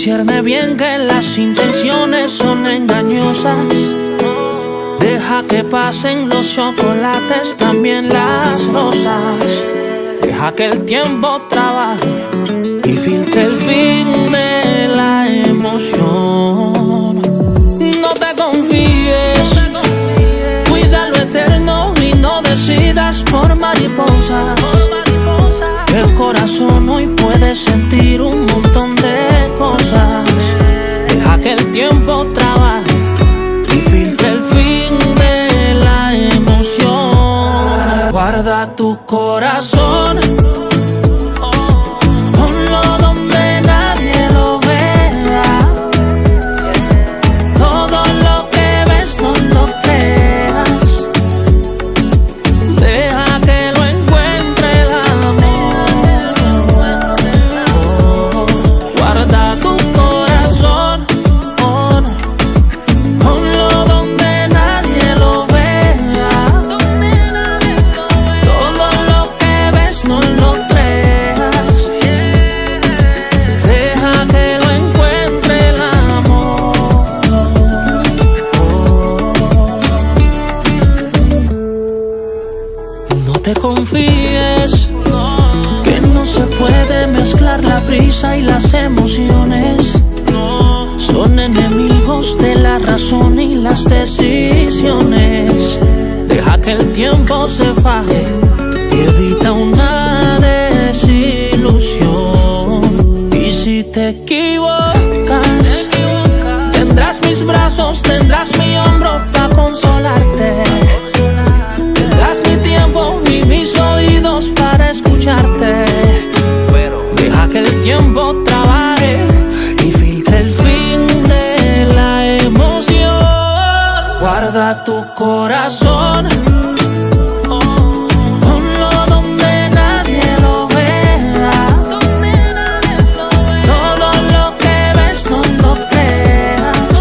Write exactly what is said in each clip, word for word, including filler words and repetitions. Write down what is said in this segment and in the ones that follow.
discierne bien que las intenciones son engañosas. Deja que pasen los chocolates, también las rosas. Deja que el tiempo trabaje y filtre el fin de la emoción. No te confíes, cuida lo eterno y no decidas por mariposas. El corazón hoy puede sentir un montón de cosas. Deja que el tiempo trabaje y filtre el fin de la emoción. Guarda tu corazón, ponlo donde nadie lo vea. Todo lo que ves no lo creas. Deja que lo encuentre el amor. Oh, guarda tu corazón, oh, ponlo donde nadie lo vea. Todo lo que ves no lo creas. Deja que lo encuentre el amor. No te confíes, que no se puede mezclar la prisa y las emociones. Son enemigos de la razón y las decisiones. Deja que el tiempo se faje y evita una desilusión. Y si te equivocas, tendrás mis brazos, tendrás mi hombro para consolarte. Tendrás mi tiempo y mis oídos para escucharte. Deja que el tiempo trabaje y filtre el fin de la emoción. Guarda tu corazón, ponlo donde nadie lo vea. Todo lo que ves no lo creas.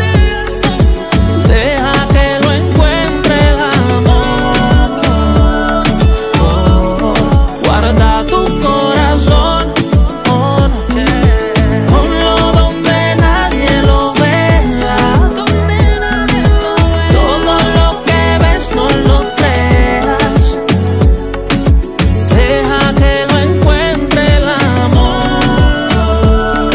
Deja que lo encuentre el amor. Oh, guarda tu corazón, oh, ponlo donde nadie lo vea. Todo lo que ves no lo creas. Deja que lo encuentre el amor.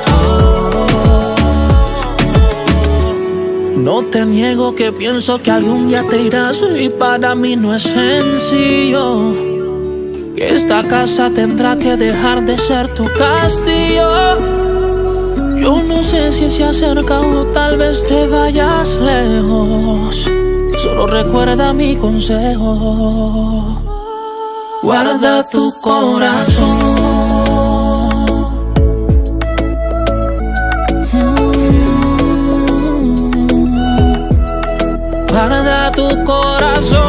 No te niego que pienso que algún día te irás y para mí no es sencillo. Que esta casa tendrá que dejar de ser tu castillo. Yo no sé si se acerca o tal vez te vayas lejos. Solo recuerda mi consejo. Guarda tu corazón. Mm. Guarda tu corazón.